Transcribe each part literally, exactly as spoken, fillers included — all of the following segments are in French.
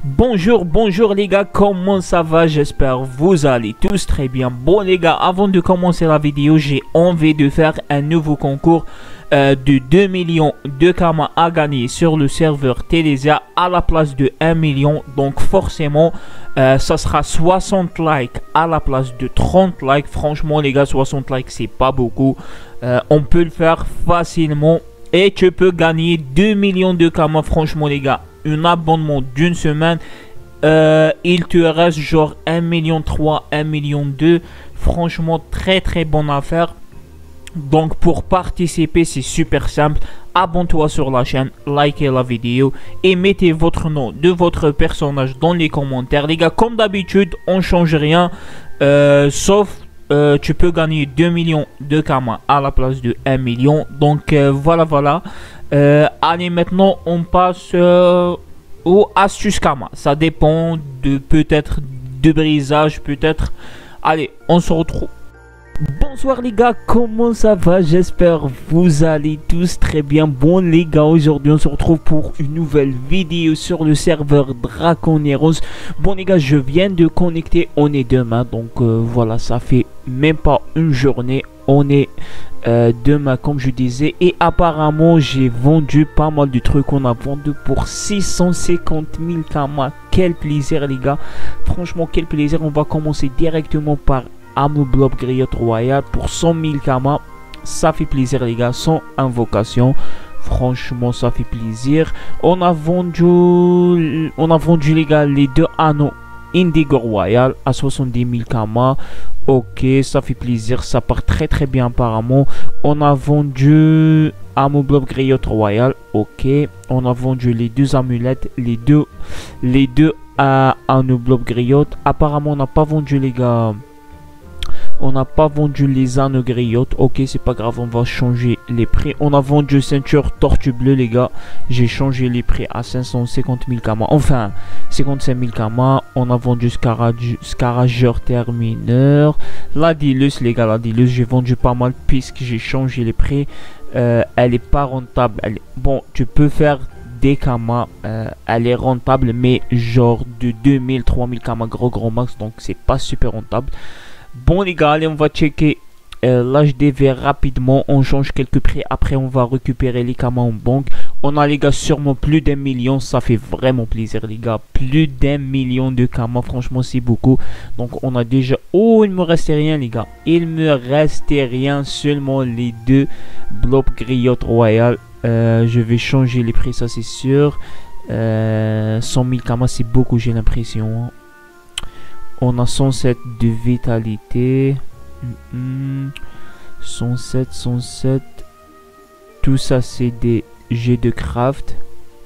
Bonjour, bonjour les gars, comment ça va? J'espère vous allez tous très bien. Bon les gars, avant de commencer la vidéo, j'ai envie de faire un nouveau concours euh, de deux millions de karma à gagner sur le serveur Telesia à la place de un million. Donc forcément, euh, ça sera soixante likes à la place de trente likes. Franchement les gars, soixante likes c'est pas beaucoup. Euh, on peut le faire facilement et tu peux gagner deux millions de karma. Franchement les gars, un abonnement d'une semaine, euh, il te reste genre un million trois, un million deux. Franchement, très très bonne affaire. Donc pour participer, c'est super simple. Abonne-toi sur la chaîne, likez la vidéo et mettez votre nom de votre personnage dans les commentaires. Les gars, comme d'habitude, on change rien, euh, sauf euh, tu peux gagner deux millions de karma à la place de un million. Donc euh, voilà, voilà. Euh, allez, maintenant on passe euh, aux astuces karma. Ça dépend de peut-être de brisage, peut-être. Allez, on se retrouve. Bonsoir les gars, comment ça va? J'espère vous allez tous très bien. Bon les gars, aujourd'hui on se retrouve pour une nouvelle vidéo sur le serveur Draconeros. Bon les gars, je viens de connecter, on est demain, donc euh, voilà, ça fait même pas une journée. On est euh, demain comme je disais, et apparemment j'ai vendu pas mal de trucs. On a vendu pour six cent cinquante mille karma. Quel plaisir les gars, franchement quel plaisir. On va commencer directement par Amoblob Griot Royal pour cent mille karma. Ça fait plaisir les gars, sans invocation. Franchement ça fait plaisir. On a vendu on a vendu les gars les deux anneaux Indigo Royal à soixante-dix mille karma. Ok, ça fait plaisir, ça part très très bien apparemment. On a vendu Amoblob Griot Royal. Ok, on a vendu les deux amulettes, les deux les deux à Amoblob Griot. Apparemment on n'a pas vendu les gars, on n'a pas vendu les anneaux griottes. Ok, c'est pas grave, on va changer les prix. On a vendu ceinture tortue bleue les gars. J'ai changé les prix à cinq cent cinquante mille karma. Enfin, cinquante-cinq mille karma. On a vendu Scarageur termineur. La Dilus les gars, la Dilus j'ai vendu pas mal puisque j'ai changé les prix. Euh, elle est pas rentable. Elle est... Bon, tu peux faire des karma. Euh, elle est rentable mais genre de deux mille, trois mille karma gros gros max. Donc c'est pas super rentable. Bon les gars, allez on va checker euh, l'H D V rapidement. On change quelques prix, après on va récupérer les karma en banque. On a les gars sûrement plus d'un million. Ça fait vraiment plaisir les gars. Plus d'un million de karma, franchement c'est beaucoup. Donc on a déjà... Oh, il me restait rien les gars. Il me restait rien, seulement les deux Blob Griot Royal. euh, Je vais changer les prix, ça c'est sûr. euh, cent mille karma c'est beaucoup, j'ai l'impression. On a cent sept de vitalité. Mm-hmm. cent sept, cent sept. Tout ça c'est des jets de craft.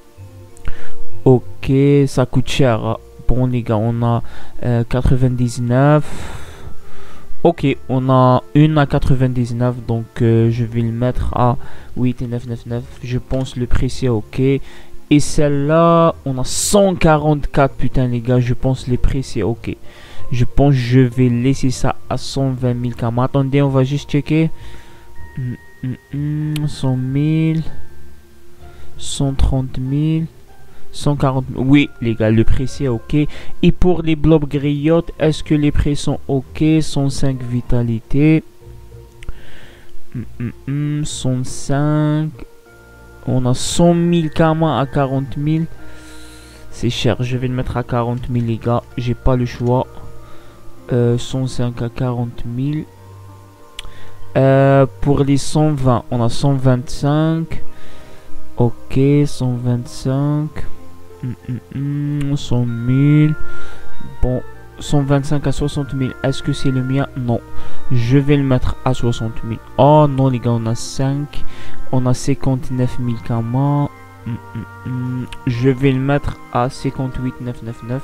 Ok, ça coûte cher. Bon les gars, on a euh, quatre-vingt-dix-neuf. Ok, on a une à quatre-vingt-dix-neuf. Donc euh, je vais le mettre à huit et neuf neuf neuf. Je pense le prix c'est ok. Et celle-là, on a cent quarante-quatre. Putain les gars, je pense les prix c'est ok. Je pense que je vais laisser ça à cent vingt mille karma. Attendez, on va juste checker. Mm, mm, mm, cent mille. cent trente mille. cent quarante mille. Oui les gars, le prix c'est ok. Et pour les blobs griottes, est-ce que les prix sont ok? cent cinq vitalité. Mm, mm, mm, cent cinq. On a cent mille karma à quarante mille. C'est cher, je vais le mettre à quarante mille les gars. J'ai pas le choix. Euh, cent cinq à quarante mille. Euh, pour les cent vingt, on a cent vingt-cinq. Ok, cent vingt-cinq. Mm, mm, mm, cent mille. Bon, cent vingt-cinq à soixante mille. Est-ce que c'est le mien? Non. Je vais le mettre à soixante mille. Oh non les gars, on a cinq. On a cinquante-neuf mille karma. Mm, mm, mm. Je vais le mettre à cinquante-huit mille neuf cent quatre-vingt-dix-neuf.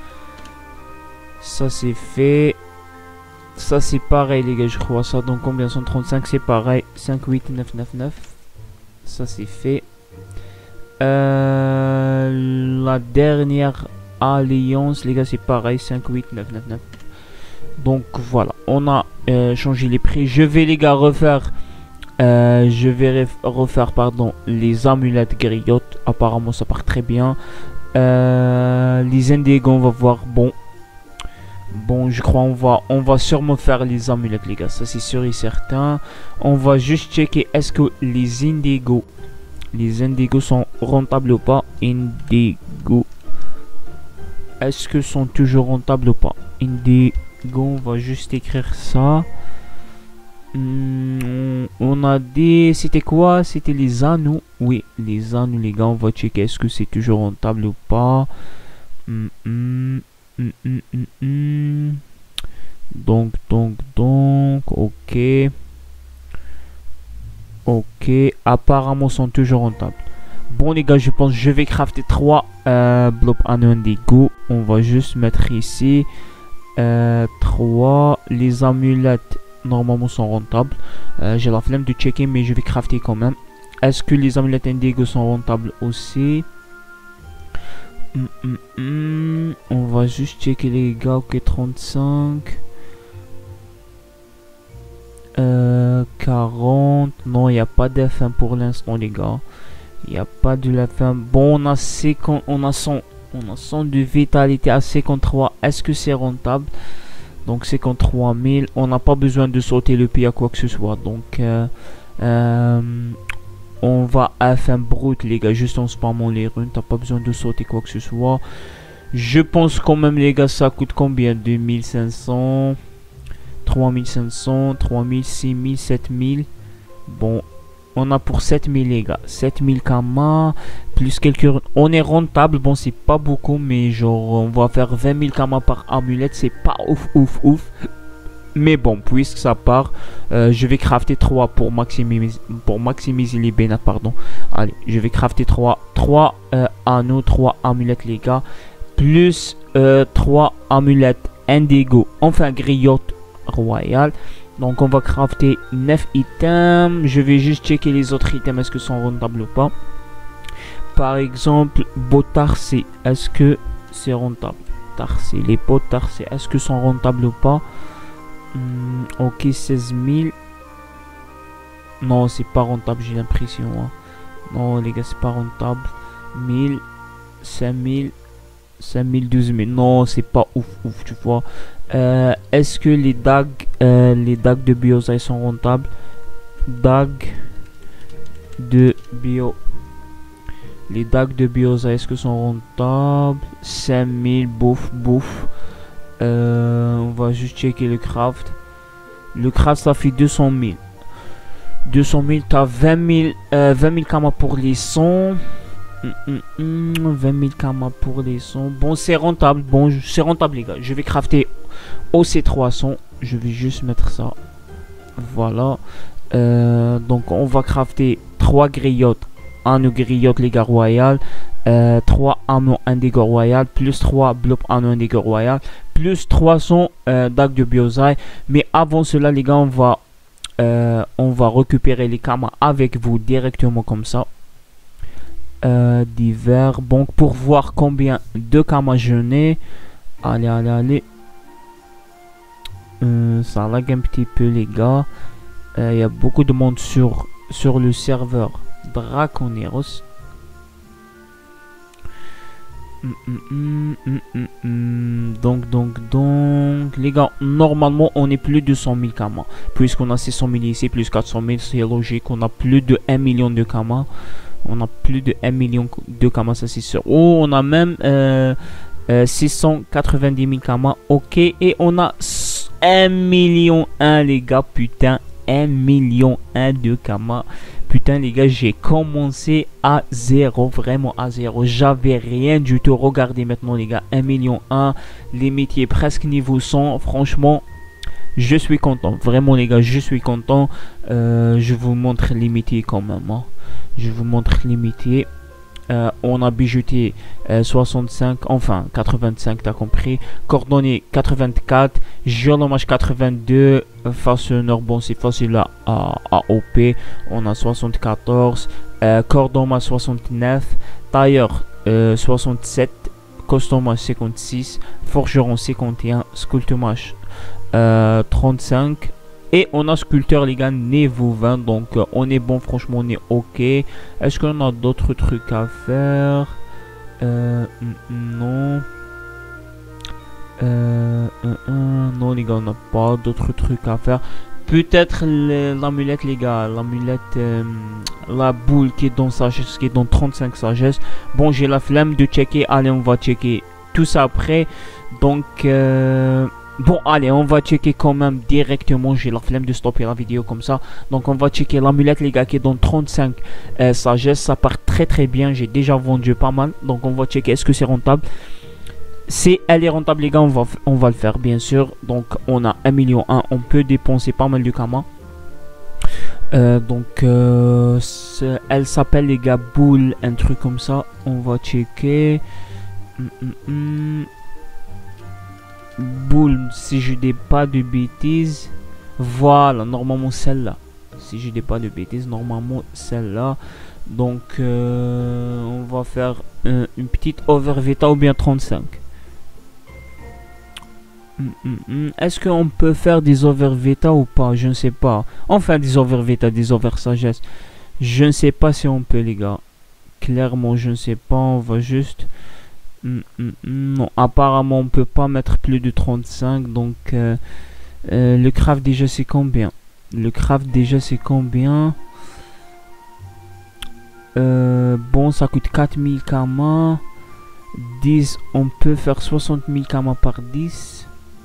Ça c'est fait. Ça c'est pareil les gars, je crois. Ça donc combien? cent trente-cinq, c'est pareil. cinquante-huit mille neuf cent quatre-vingt-dix-neuf. Ça c'est fait. Euh, la dernière alliance les gars, c'est pareil. cinquante-huit mille neuf cent quatre-vingt-dix-neuf. Donc voilà, on a euh, changé les prix. Je vais les gars refaire Euh, je vais refaire pardon les amulettes griottes. Apparemment ça part très bien. Euh, Euh, les Indigo, on va voir. Bon. Bon, je crois on va, on va sûrement faire les amulettes, les gars. Ça, c'est sûr et certain. On va juste checker est-ce que les Indigo, les Indigo sont rentables ou pas. Indigo. Est-ce que sont toujours rentables ou pas? Indigo, on va juste écrire ça. Hmm, on a des... C'était quoi? C'était les anneaux. Oui, les anneaux, les gars. On va checker est-ce que c'est toujours rentable ou pas. Hmm, hmm. Mm, mm, mm, mm. Donc, donc, donc, ok. Ok, apparemment, sont toujours rentables. Bon, les gars, je pense que je vais crafter trois euh, blocs en indigo. On va juste mettre ici euh, trois. Les amulettes, normalement, sont rentables. Euh, J'ai la flemme de checker, mais je vais crafter quand même. Est-ce que les amulettes indigo sont rentables aussi? Mm, mm, mm. On va juste checker les gars. Ok, trente-cinq. Euh, quarante. Non, il n'y a pas d'F un pour l'instant, les gars. Il n'y a pas de F un. Bon, on a cinquante, on a cent, on a cent de vitalité à cinquante-trois. Est-ce que c'est rentable? Donc cinquante-trois mille. On n'a pas besoin de sauter le pays à quoi que ce soit. Donc euh, euh, on va F un brut, les gars, juste en spammant les runes. T'as pas besoin de sauter quoi que ce soit. Je pense quand même, les gars, ça coûte combien? deux mille cinq cents, trois mille cinq cents, trois mille, six mille, sept mille. Bon, on a pour sept mille, les gars. sept mille kamas, plus quelques... On est rentable, bon, c'est pas beaucoup, mais genre, on va faire vingt mille kamas par amulette. C'est pas ouf, ouf, ouf. Mais bon, puisque ça part, euh, je vais crafter trois pour maximiser, pour maximiser les bénats, pardon. Allez, je vais crafter trois, trois euh, anneaux, trois amulettes, les gars. Plus euh, trois amulettes indigo, enfin griotte royale. Donc on va crafter neuf items. Je vais juste checker les autres items, est-ce que sont rentables ou pas. Par exemple, beau tarcé, est-ce que c'est rentable? Tarcé, les pots tarcés, est-ce que sont rentables ou pas? Hmm, ok, seize mille. Non, c'est pas rentable, j'ai l'impression. Hein. Non, les gars, c'est pas rentable. mille, cinq mille, cinq mille, douze mille. Non, c'est pas ouf, ouf, tu vois. Euh, Est-ce que les dagues, euh, les dagues de biosai sont rentables? Dagues de bio. Les dagues de biosai, est-ce que sont rentables? cinq mille, bouffe, bouffe. Euh, on va juste checker le craft. Le craft, ça fait deux cent mille. deux cent mille, t'as vingt mille, euh, vingt mille kamas pour les sons. Mm, mm, mm, vingt mille kamas pour les sons. Bon, c'est rentable. Bon, c'est rentable, les gars. Je vais crafter O C trois cents. Je vais juste mettre ça. Voilà. Euh, donc, on va crafter trois griottes. Un griotte, les gars, royal. Euh, trois ammo indigo royal. Plus trois blocs ammo indigo royal. Plus trois cents euh, dagues de biosai. Mais avant cela, les gars, on va, euh, on va récupérer les kamas avec vous directement comme ça. Euh, divers. Bon, pour voir combien de kamas je n'ai. Allez, allez, allez. Euh, ça lag un petit peu, les gars. Il euh, y a beaucoup de monde sur, sur le serveur Draconeros. Mm, mm, mm, mm, mm. Donc, donc, donc, les gars, normalement, on est plus de cent mille kamas. Puisqu'on a six cent mille ici, plus quatre cent mille, c'est logique. On a plus de un million de kamas. On a plus de un million de kamas, ça c'est sûr. Oh, on a même euh, euh, six cent quatre-vingt-dix mille kamas. Ok, et on a un million un, les gars, putain. un million un de kamas. Putain, les gars, j'ai commencé à zéro, vraiment à zéro. J'avais rien du tout. Regardez maintenant, les gars, un million un. Les métiers presque niveau cent. Franchement, je suis content. Vraiment, les gars, je suis content. Euh, je vous montre les métiers quand même. Hein. Je vous montre les métiers. Euh, on a bijouté euh, soixante-cinq, enfin quatre-vingt-cinq, t'as compris. Cordonnier quatre-vingt-quatre, géolomage quatre-vingt-deux, façonneur, bon c'est facile à, à, à O P. On a soixante-quatorze, euh, cordonnier soixante-neuf, tailleur euh, soixante-sept, costomage cinquante-six, forgeron cinquante et un, sculptomage euh, trente-cinq. Et on a sculpteur, les gars, niveau vingt. Donc euh, on est bon, franchement on est ok. Est-ce qu'on a d'autres trucs à faire? Euh, non. Euh, euh, euh, non les gars, on n'a pas d'autres trucs à faire. Peut-être l'amulette les gars, l'amulette, euh, la boule qui est dans sagesse, qui est dans trente-cinq sagesse. Bon, j'ai la flemme de checker, allez on va checker tout ça après. Donc, euh, bon allez, on va checker quand même directement, j'ai la flemme de stopper la vidéo comme ça. Donc on va checker l'amulette les gars qui est dans trente-cinq euh, sagesse, ça part très très bien, j'ai déjà vendu pas mal. Donc on va checker est-ce que c'est rentable. Si elle est rentable les gars, on va, on va le faire bien sûr. Donc on a un million un, on peut dépenser pas mal de Kama. Euh, donc euh, elle s'appelle les gars boule, un truc comme ça. On va checker. Mm, mm, mm. Boule, si je dis pas de bêtises. Voilà, normalement celle-là. Si je dis pas de bêtises, normalement celle-là. Donc euh, on va faire euh, une petite over vita ou bien trente-cinq. Mm, mm. Est-ce qu'on peut faire des over vita ou pas? Je ne sais pas. Enfin des over vita, des over sagesse. Je ne sais pas si on peut les gars. Clairement je ne sais pas. On va juste... Mm, mm, mm. Non, apparemment on peut pas mettre plus de trente-cinq. Donc euh, euh, le craft déjà c'est combien? Le craft déjà c'est combien? euh, Bon ça coûte quatre mille Kama. dix, on peut faire soixante mille Kama par dix.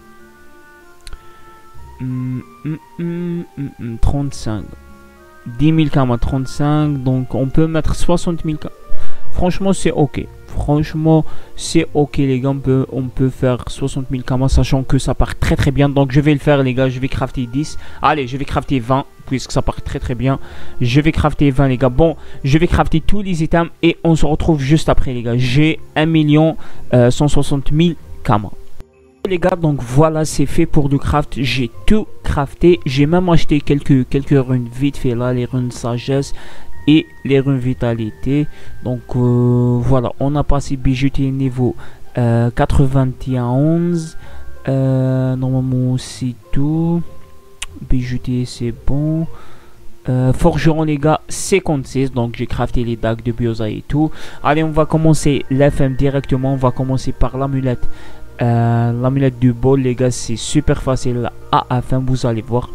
Mm, mm, mm, mm, mm, trente-cinq. dix mille Kama, trente-cinq. Donc on peut mettre soixante mille Kama. Franchement c'est ok. Franchement c'est ok les gars. On peut, on peut faire soixante mille Kama. Sachant que ça part très très bien. Donc je vais le faire les gars. Je vais crafter dix. Allez je vais crafter vingt. Puisque ça part très très bien. Je vais crafter vingt les gars. Bon je vais crafter tous les items. Et on se retrouve juste après les gars. J'ai un million cent soixante mille Kama. Les gars, donc voilà, c'est fait pour du craft. J'ai tout crafté. J'ai même acheté quelques, quelques runes vite fait là, les runes sagesse et les runes vitalité. Donc euh, voilà, on a passé bijoutier niveau euh, quatre-vingt-onze. Euh, normalement c'est tout. Bijoutier c'est bon. Euh, forgeron les gars cinquante-six. Donc j'ai crafté les dagues de biosa et tout. Allez on va commencer l'F M directement. On va commencer par l'amulette. Euh, l'amulette du bol les gars c'est super facile à F M, vous allez voir.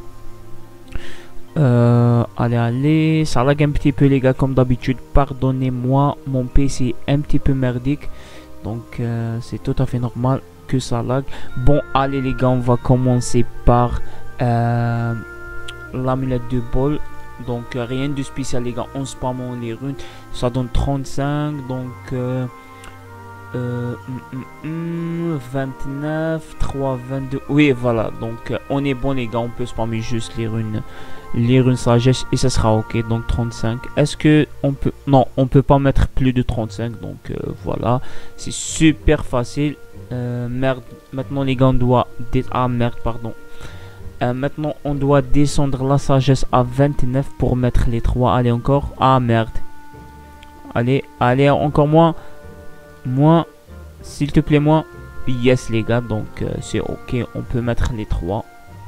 Euh, allez allez, ça lag un petit peu les gars comme d'habitude, pardonnez-moi, mon P C est un petit peu merdique. Donc euh, c'est tout à fait normal que ça lag. Bon allez les gars, on va commencer par euh, l'amulette du bol. Donc euh, rien de spécial les gars, on spamme les runes, ça donne trente-cinq. Donc euh, Euh, mm, mm, vingt-neuf, trois, vingt-deux. Oui, voilà. Donc, euh, on est bon, les gars. On peut spammer juste les runes, les runes sagesse et ça sera ok. Donc, trente-cinq. Est-ce que on peut. Non, on peut pas mettre plus de trente-cinq. Donc, euh, voilà. C'est super facile. Euh, merde. Maintenant, les gars, on doit. Ah, merde, pardon. Euh, maintenant, on doit descendre la sagesse à vingt-neuf pour mettre les trois. Allez, encore. Ah, merde. Allez, allez, encore moins. Moi, s'il te plaît, moi. Yes, les gars. Donc, euh, c'est ok. On peut mettre les trois.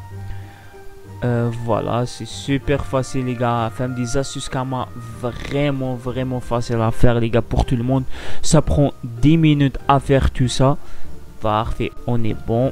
Euh, voilà, c'est super facile, les gars. Faire des astuces Kama, vraiment, vraiment facile à faire, les gars, pour tout le monde. Ça prend dix minutes à faire tout ça. Parfait, on est bon.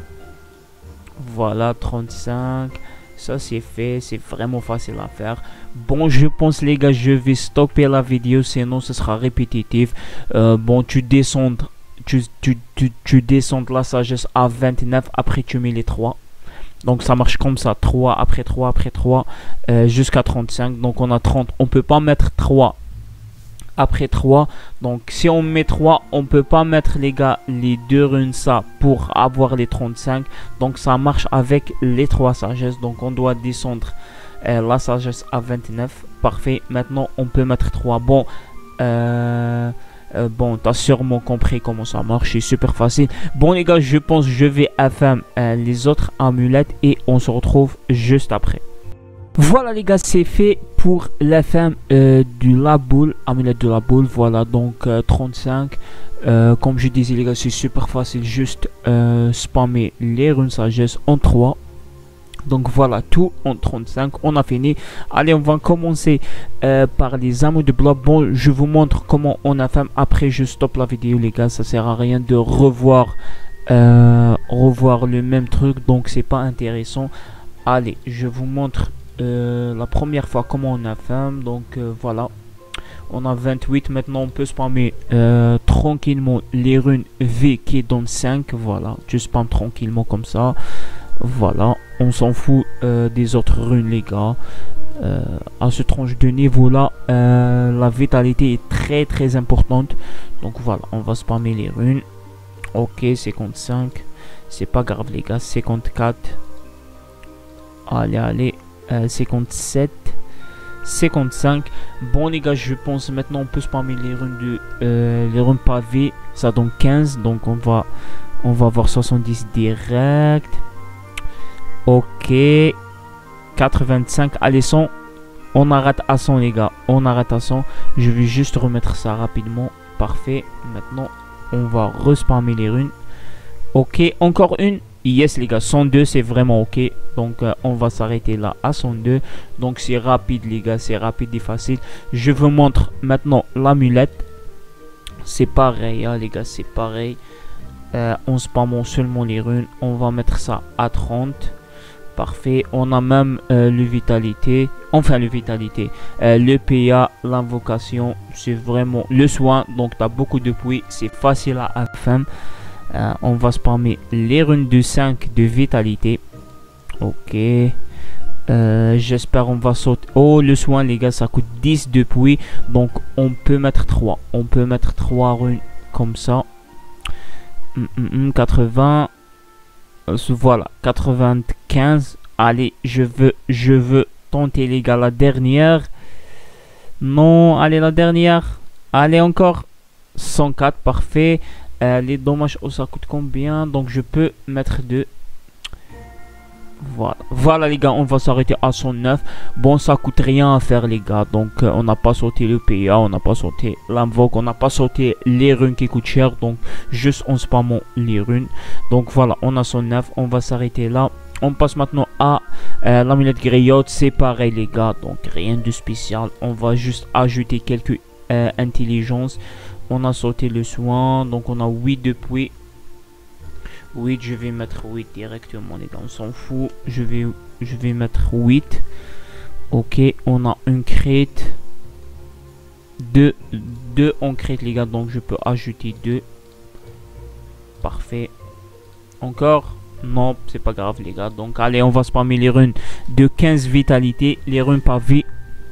Voilà, trente-cinq. Ça, c'est fait. C'est vraiment facile à faire. Bon, je pense, les gars, je vais stopper la vidéo. Sinon, ce sera répétitif. Euh, bon, tu descends, tu, tu, tu, tu descends la sagesse à vingt-neuf. Après, tu mets les trois. Donc, ça marche comme ça. trois, après trois, après trois. Euh, jusqu'à trente-cinq. Donc, on a trente. On peut pas mettre trois après trois. Donc, si on met trois, on peut pas mettre, les gars, les deux runes ça pour avoir les trente-cinq. Donc, ça marche avec les trois sagesses. Donc, on doit descendre euh, la sagesse à vingt-neuf. Parfait. Maintenant, on peut mettre trois. Bon, euh... Euh, bon, t'as sûrement compris comment ça marche, c'est super facile. Bon les gars, je pense que je vais F M euh, les autres amulettes et on se retrouve juste après. Voilà les gars, c'est fait pour l'F M euh, de la boule, amulette de la boule. Voilà donc euh, trente-cinq. Euh, comme je disais les gars, c'est super facile, juste euh, spammer les runes sagesse en trois. Donc voilà, tout en trente-cinq, on a fini. Allez, on va commencer euh, par les amours de bloc. Bon, je vous montre comment on a fait. Après, je stoppe la vidéo, les gars. Ça sert à rien de revoir, euh, revoir le même truc. Donc, c'est pas intéressant. Allez, je vous montre euh, la première fois comment on a fait. Donc, euh, voilà. On a vingt-huit. Maintenant, on peut spammer euh, tranquillement les runes V qui donne cinq. Voilà, je spam tranquillement comme ça. Voilà, on s'en fout euh, des autres runes, les gars. Euh, à ce tranche de niveau là, euh, la vitalité est très très importante. Donc voilà, on va spammer les runes. Ok, cinquante-cinq. C'est pas grave, les gars. cinquante-quatre. Allez, allez. Euh, cinquante-sept. cinquante-cinq. Bon, les gars, je pense maintenant on peut spammer les runes de euh, les runes pavées. Ça donne quinze. Donc on va on va avoir soixante-dix direct. Ok, quatre-vingt-cinq, allez cent, on arrête à cent, les gars, on arrête à cent, je vais juste remettre ça rapidement, parfait. Maintenant on va respammer les runes. Ok, encore une, yes les gars, cent deux c'est vraiment ok, donc euh, on va s'arrêter là à cent deux. Donc c'est rapide les gars, c'est rapide et facile. Je vous montre maintenant l'amulette, c'est pareil hein, les gars, c'est pareil. euh, on spamme seulement les runes, on va mettre ça à trente. Parfait, on a même euh, le vitalité, enfin le vitalité, euh, le P A, l'invocation, c'est vraiment le soin, donc tu as beaucoup de puits, c'est facile à faire. Euh, on va spammer les runes de cinq de vitalité. Ok, euh, j'espère on va sauter. Oh, le soin les gars, ça coûte dix de puits, donc on peut mettre trois, on peut mettre trois runes comme ça. mm, mm, mm, quatre-vingts. Voilà, quatre-vingt-quinze. Allez, je veux, je veux tenter les gars la dernière. Non, allez la dernière. Allez encore. cent quatre, parfait. Euh, les dommages, oh, ça coûte combien? Donc je peux mettre deux. Voilà, voilà les gars, on va s'arrêter à cent neuf. Bon, ça coûte rien à faire les gars. Donc euh, on n'a pas sauté le P A, on n'a pas sauté l'invoque, on n'a pas sauté les runes qui coûtent cher. Donc juste on spammons les runes. Donc voilà, on a cent neuf, on va s'arrêter là. On passe maintenant à euh, l'amulette griotte. C'est pareil les gars, donc rien de spécial. On va juste ajouter quelques euh, intelligences. On a sauté le soin, donc on a huit de puits. huit, je vais mettre huit directement les gars, on s'en fout. Je vais, je vais mettre huit. Ok, on a une crête. deux, deux en crête les gars, donc je peux ajouter deux. Parfait. Encore? Non, c'est pas grave les gars. Donc allez, on va spammer les runes de quinze vitalité. Les runes pavées.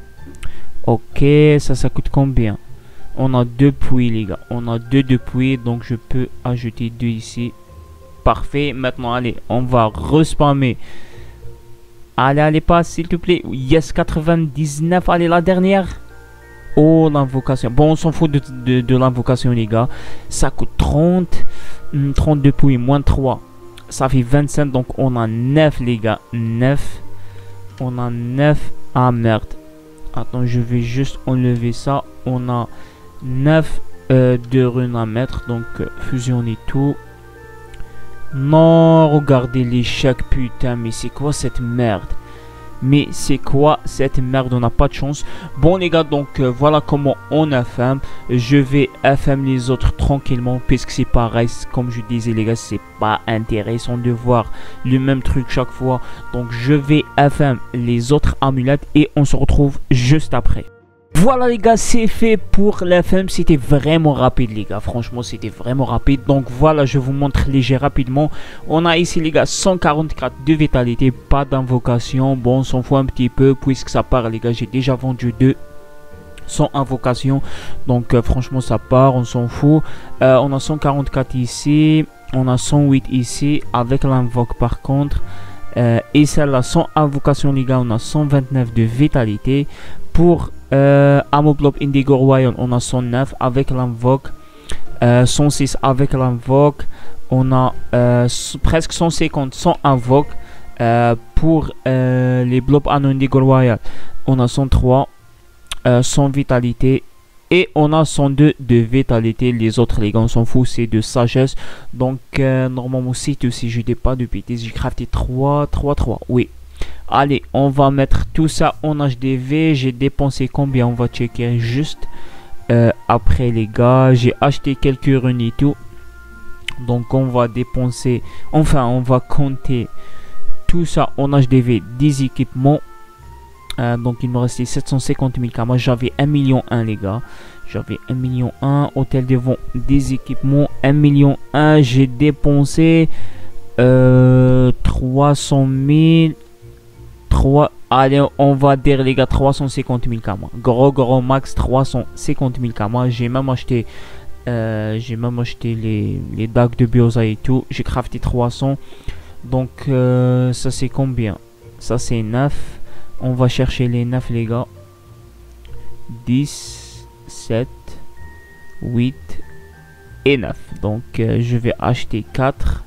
Ok, ça, ça coûte combien? On a deux puits les gars, on a deux de puits, donc je peux ajouter deux ici. Parfait, maintenant allez, on va respammer. Allez, allez, passe s'il te plaît. Yes, quatre-vingt-dix-neuf, allez, la dernière. Oh, l'invocation. Bon, on s'en fout de, de, de l'invocation, les gars. Ça coûte trente. trente-deux puits, moins trois. Ça fait vingt-cinq, donc on a neuf, les gars. neuf. On a neuf. Ah, merde. Attends, je vais juste enlever ça. On a neuf euh, de runes à mettre, donc euh, fusionner tout. Non, regardez l'échec, putain, mais c'est quoi cette merde? Mais c'est quoi cette merde? On n'a pas de chance. Bon les gars, donc euh, voilà comment on a fait. Je vais F M les autres tranquillement, puisque c'est pareil, comme je disais les gars, c'est pas intéressant de voir le même truc chaque fois. Donc je vais F M les autres amulettes et on se retrouve juste après. Voilà les gars, c'est fait pour la F M. C'était vraiment rapide les gars, franchement c'était vraiment rapide. Donc voilà, je vous montre léger rapidement. On a ici les gars cent quarante-quatre de vitalité, pas d'invocation. Bon, on s'en fout un petit peu puisque ça part les gars, j'ai déjà vendu deux sans invocation. Donc euh, franchement ça part, on s'en fout. euh, On a cent quarante-quatre ici, on a cent huit ici avec l'invoque par contre. euh, Et celle-là sans invocation les gars, on a cent vingt-neuf de vitalité. Pour euh, Amoblop Indigo Royal, on a cent neuf avec l'invoque, euh, cent six avec l'invoque, on a euh, presque cent cinquante sans invoque. Euh, pour euh, les Blob Indigo Royal, on a cent trois, euh, cent vitalité. Et on a cent deux de vitalité. Les autres les gars, on s'en fout, c'est de sagesse. Donc euh, normalement c'est aussi, je dis pas de bêtises, j'ai crafté trois, trois, trois. Oui, Allez, on va mettre tout ça en H D V. J'ai dépensé combien? On va checker juste euh, après les gars. J'ai acheté quelques runes et tout. Donc on va dépenser, enfin on va compter tout ça en H D V des équipements. Euh, donc il me restait sept cent cinquante mille karma. J'avais un million un les gars. J'avais un million un. Hôtel de vente des équipements un million un. J'ai dépensé euh, trois cent mille. trois. Allez, on va dire les gars trois cent cinquante mille karma. Gros gros max trois cent cinquante mille karma. J'ai même acheté euh, j'ai même acheté les, les dagues de Biosa et tout. J'ai crafté trois cents. Donc euh, ça c'est combien? Ça c'est neuf. On va chercher les neuf les gars. dix, sept, huit et neuf. Donc euh, je vais acheter quatre.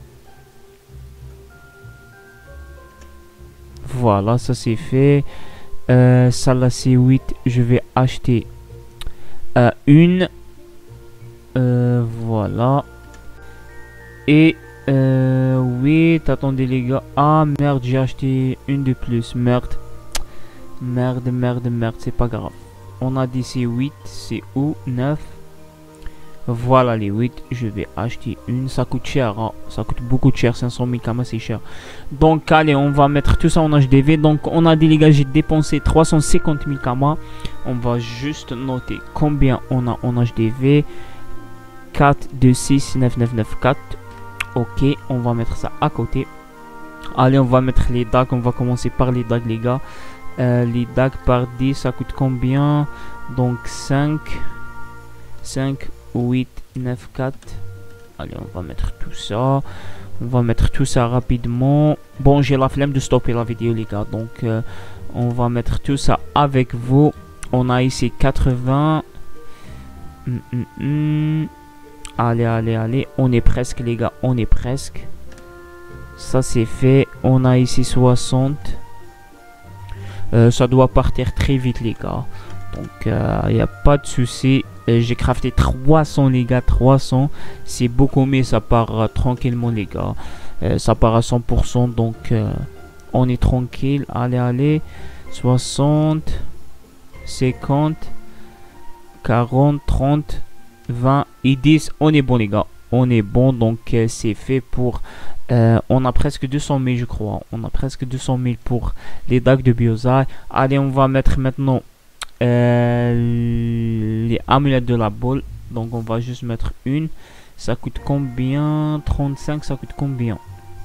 Voilà, ça c'est fait. Euh, ça là c'est huit. Je vais acheter euh, une. Euh, voilà. Et euh, huit. Attendez les gars. Ah merde, j'ai acheté une de plus. Merde. Merde, merde, merde. C'est pas grave. On a dit c'est huit. C'est où? neuf. Voilà les huit. Je vais acheter une. Ça coûte cher. Hein. Ça coûte beaucoup de cher. cinq cent mille karma, c'est cher. Donc allez, on va mettre tout ça en H D V. Donc on a dit les gars, j'ai dépensé trois cent cinquante mille karma. On va juste noter combien on a en H D V. quatre, deux, six, neuf, neuf, neuf, quatre. Ok, on va mettre ça à côté. Allez, on va mettre les dagues. On va commencer par les dagues les gars. Euh, les dagues par dix, ça coûte combien? Donc cinq, cinq, huit, neuf, quatre. Allez, on va mettre tout ça. On va mettre tout ça rapidement. Bon, j'ai la flemme de stopper la vidéo les gars. Donc, euh, on va mettre tout ça avec vous. On a ici quatre-vingts. Hum, hum, hum. Allez, allez, allez. On est presque les gars. On est presque. Ça, c'est fait. On a ici soixante. Euh, ça doit partir très vite les gars. Donc il euh, n'y a pas de souci. Euh, j'ai crafté trois cents les gars. trois cents. C'est beaucoup mais ça part euh, tranquillement les gars. Euh, ça part à cent pour cent. Donc euh, on est tranquille. Allez allez. soixante. cinquante. quarante. trente. vingt et dix. On est bon les gars. On est bon. Donc euh, c'est fait pour... Euh, on a presque deux cent mille je crois. On a presque deux cent mille pour les dagues de Biosa. Allez, on va mettre maintenant euh, les amulettes de la boule. Donc on va juste mettre une. Ça coûte combien? trente-cinq, ça coûte combien?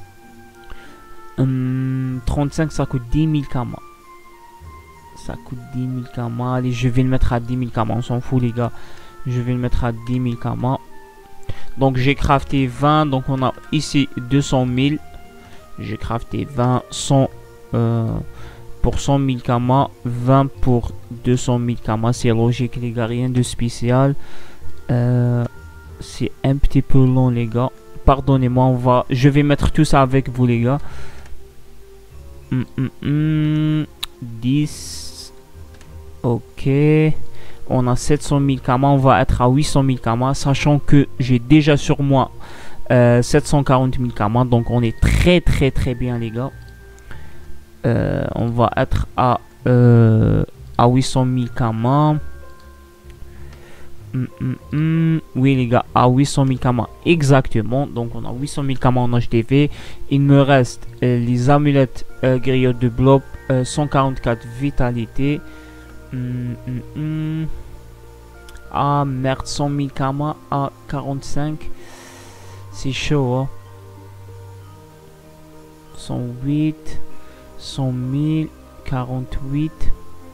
hum, trente-cinq, ça coûte dix mille karma. Ça coûte dix mille karma. Allez, je vais le mettre à dix mille karma. On s'en fout les gars. Je vais le mettre à dix mille karma. Donc j'ai crafté vingt. Donc on a ici deux cent mille. J'ai crafté vingt, cent euh, pour cent mille karma. vingt pour deux cent mille karma. C'est logique les gars. Rien de spécial. Euh, C'est un petit peu long les gars. Pardonnez-moi. On va, je vais mettre tout ça avec vous les gars. Hum, hum, hum. dix. Ok. On a sept cent mille karma, on va être à huit cent mille karma, sachant que j'ai déjà sur moi euh, sept cent quarante mille karma, donc on est très très très bien les gars. Euh, on va être à, euh, à huit cent mille karma. Mm, mm, mm. Oui les gars, à huit cent mille karma exactement, donc on a huit cent mille karma en H D V. Il me reste euh, les amulettes euh, griottes de blob, euh, cent quarante-quatre vitalité. Mm, mm, mm. Ah merde, cent mille karma à quarante-cinq. C'est chaud hein. cent huit, cent mille, quarante-huit.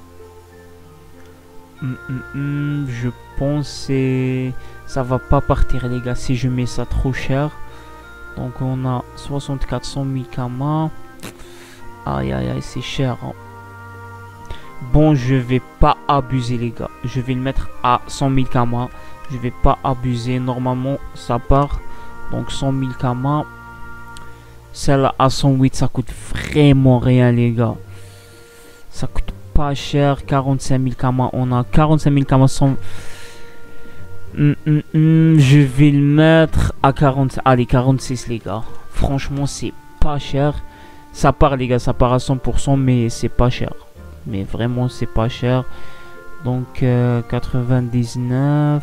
Mm, mm, mm. Je pense que ça va pas partir les gars si je mets ça trop cher. Donc on a soixante-quatre cent mille karma. Aïe aïe aïe, c'est cher hein. Bon, je vais pas abuser les gars. Je vais le mettre à cent mille karma. Je vais pas abuser. Normalement, ça part. Donc cent mille karma. Celle-là à cent huit, ça coûte vraiment rien les gars. Ça coûte pas cher. quarante-cinq mille karma. On a quarante-cinq mille karma. cent... Mm, mm, mm, je vais le mettre à quarante. Allez, quarante-six les gars. Franchement, c'est pas cher. Ça part les gars, ça part à cent pour cent, mais c'est pas cher. Mais vraiment c'est pas cher. Donc euh, quatre-vingt-dix-neuf.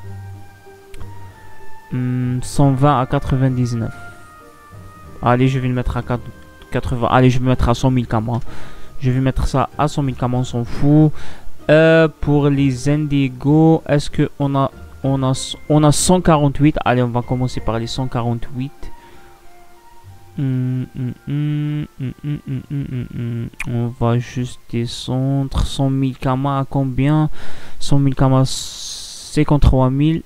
Hmm, cent vingt à quatre-vingt-dix-neuf. Allez, je vais le mettre à quatre-vingts. Allez, je vais mettre à cent mille camas. Je vais mettre ça à cent mille camas, on s'en fout. Euh, pour les Indigo, est-ce que on a, on a, on a cent quarante-huit. Allez, on va commencer par les cent quarante-huit. Mm, mm, mm, mm, mm, mm, mm, mm. On va juste descendre. cent mille camas à combien? cent mille camas, cinquante-trois mille.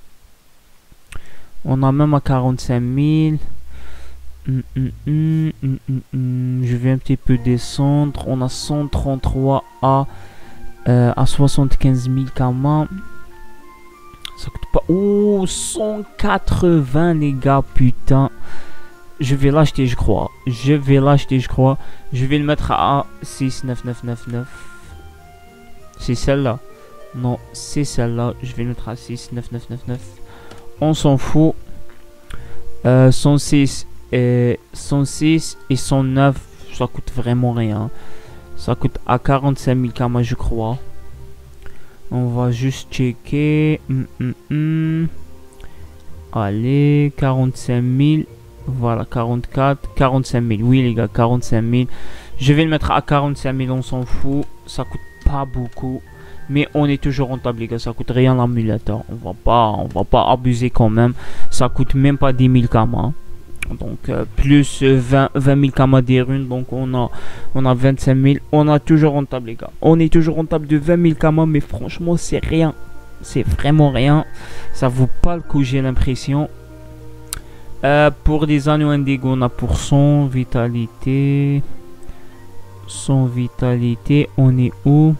On a même à quarante-cinq mille. Mm, mm, mm, mm, mm, mm. Je vais un petit peu descendre. On a cent trente-trois à, euh, à soixante-quinze mille camas. Ça coûte pas. Oh, cent quatre-vingts les gars, putain. Je vais l'acheter, je crois. Je vais l'acheter, je crois. Je vais le mettre à six neuf neuf neuf neuf. C'est celle-là. Non, c'est celle-là. Je vais le mettre à six neuf neuf neuf neuf. On s'en fout. Euh, cent six et cent six et cent neuf, ça coûte vraiment rien. Ça coûte à quarante-cinq mille camas, je crois. On va juste checker. Mm, mm, mm. Allez, quarante-cinq mille. Voilà, quarante-quatre, quarante-cinq mille. Oui, les gars, quarante-cinq mille. Je vais le mettre à quarante-cinq mille, on s'en fout. Ça coûte pas beaucoup. Mais on est toujours rentable, les gars. Ça coûte rien l'emulateur. On va pas, on va pas abuser quand même. Ça coûte même pas dix mille camas. Donc, euh, plus vingt mille camas des runes. Donc, on a, on a vingt-cinq mille. On a toujours rentable, les gars. On est toujours rentable de vingt mille camas. Mais franchement, c'est rien. C'est vraiment rien. Ça vaut pas le coup, j'ai l'impression. Euh, pour les anneaux indigo, on a pour cent vitalité. cent vitalité, on est où?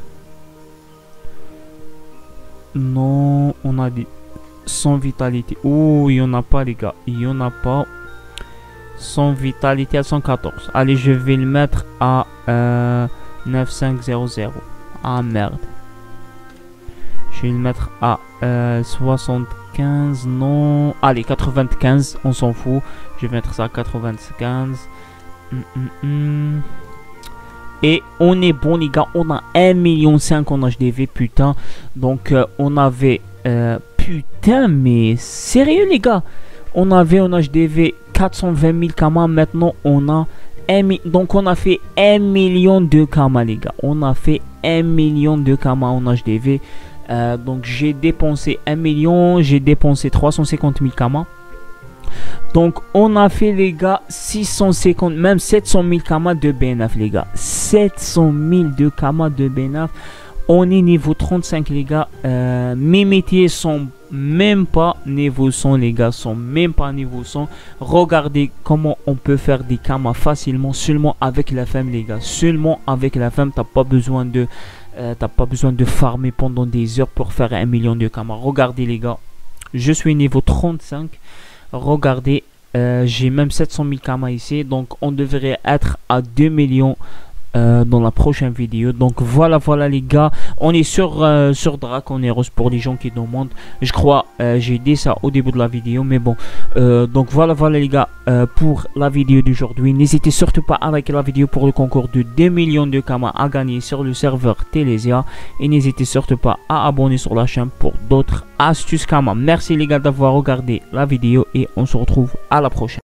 Non, on a des cent vitalité. Oh, il n'y en a pas, les gars. Il n'y en a pas. cent vitalité à cent quatorze. Allez, je vais le mettre à euh, neuf cinq zéro zéro. Ah, merde. Je vais le mettre à euh, soixante-quinze. Non. Allez, quatre-vingt-quinze. On s'en fout. Je vais mettre ça à quatre-vingt-quinze. Hum, hum, hum. Et on est bon, les gars. On a un million cinq en H D V, putain. Donc, euh, on avait... Euh, putain, mais... Sérieux, les gars. On avait en H D V quatre cent vingt mille camas. Maintenant, on a... un Donc, on a fait un million de camas, les gars. On a fait un million de camas en H D V. Euh, donc, j'ai dépensé un million. J'ai dépensé trois cent cinquante mille camas. Donc, on a fait, les gars, six cent cinquante, même sept cent mille camas de B N F, les gars. sept cent mille de camas de B N F. On est niveau trente-cinq, les gars. Euh, mes métiers sont même pas niveau cent, les gars. Sont même pas niveau cent. Regardez comment on peut faire des camas facilement, seulement avec la femme, les gars. Seulement avec la femme, t'as pas besoin de... Euh, t'as pas besoin de farmer pendant des heures pour faire un million de camas. Regardez, les gars. Je suis niveau trente-cinq. Regardez, euh, j'ai même sept cent mille camas ici. Donc, on devrait être à deux millions euh, dans la prochaine vidéo. Donc, voilà, voilà, les gars. On est sur, euh, sur Draconeros pour les gens qui demandent. Je crois, euh, j'ai dit ça au début de la vidéo. Mais bon, euh, donc voilà, voilà, les gars, euh, pour la vidéo d'aujourd'hui. N'hésitez surtout pas à liker la vidéo pour le concours de deux millions de camas à gagner sur le serveur Telesia. Et n'hésitez surtout pas à abonner sur la chaîne pour d'autres astuces camas. Merci, les gars, d'avoir regardé la vidéo. Et on se retrouve à la prochaine.